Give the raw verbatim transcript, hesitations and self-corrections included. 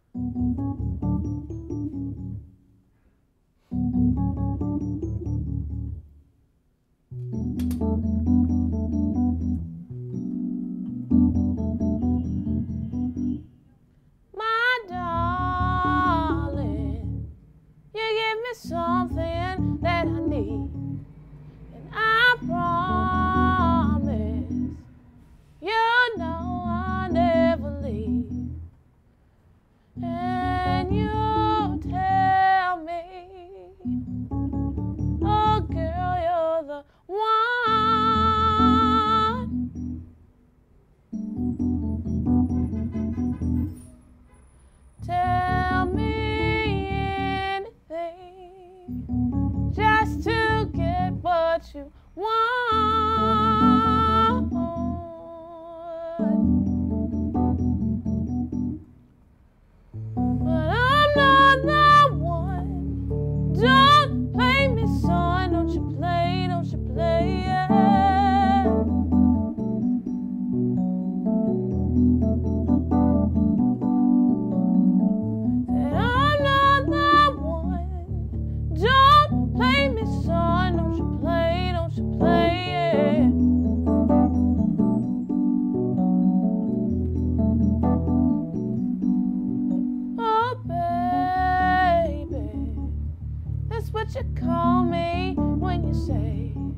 Something that I need, and I promise you know I'll never leave. And you tell me, oh girl, you're the one. Tell me just to get what you want. But I'm not the one. Don't play me, son. Don't you play, don't you play, yeah. Said I'm not the one. Don't play me, son, don't you play, don't you play, yeah. Oh, baby, that's what you call me when you say